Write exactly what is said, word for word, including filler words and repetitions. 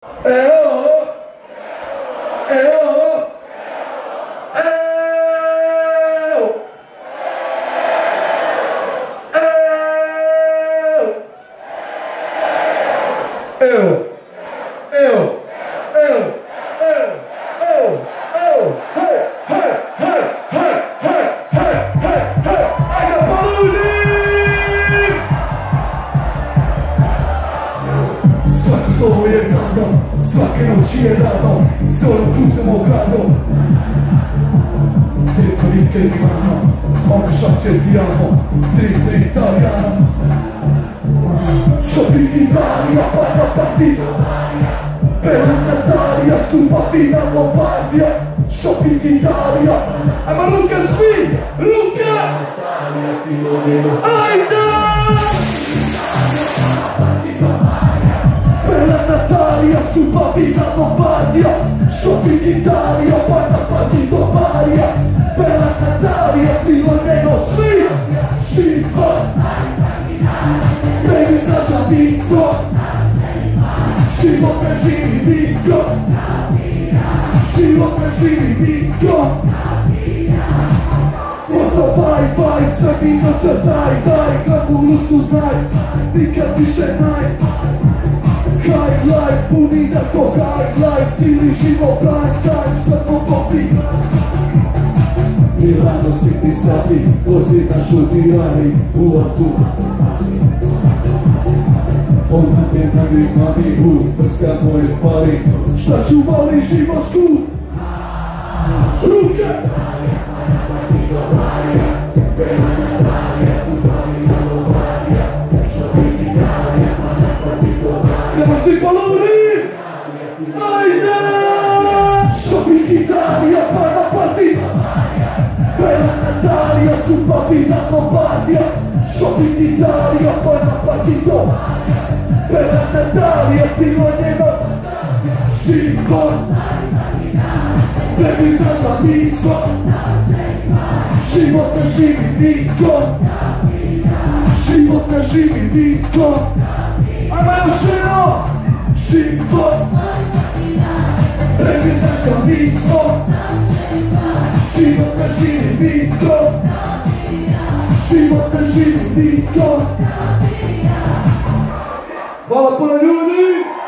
Evo! Evo! Evo! Evo! Evo! Evo! Evo! Evo! Evo! Evo! Hej! Hej! Hej! Hej! Hej! Hej! Hej! Hej! Ajde poludi! Svaki slovo je znano, svake noći je rano, zorom kucamo gradom. Tri kolike imamo, ona šapće ti amo, tri, tri italijano. Shopping Italia, paga partito per Natalia, stupa fino a Lombardia. Shopping Italia, eh, ma Luca sfida, Luca! Aida! Per la Natalia, stupa fino a Lombardia. Shopping Italia, paga partito varia. Per la Natalia, ti vogliono sfida, sfida. Baby, znaš na disco, život ne živi disco, život ne živi disco. Sjeca baj, baj, sve ti noća znaj, daj, glamuru su znaj, nikad više naj. High life, puni da ko high life, cijeli život prime time, samo popi. Milano City sati, vozi na šutirani, ua tu. Ona te na grimani, u, prska moje pali. Šta ću voli živosku? Ruke! Idemo svi poludi! Ajde! Shopping Italia, paga partita. Bella Natalia, stupati da Lombardia. Shopping Italia, paga partito. Bella Natalia, ti vogliono život. Baby, znaš na disco, život ne živi disco, život ne živi disco. Ajmo još jedno! Život. Baby, znaš na disco, život ne živi disco, život ne živi disco. Hvala puno ljudi!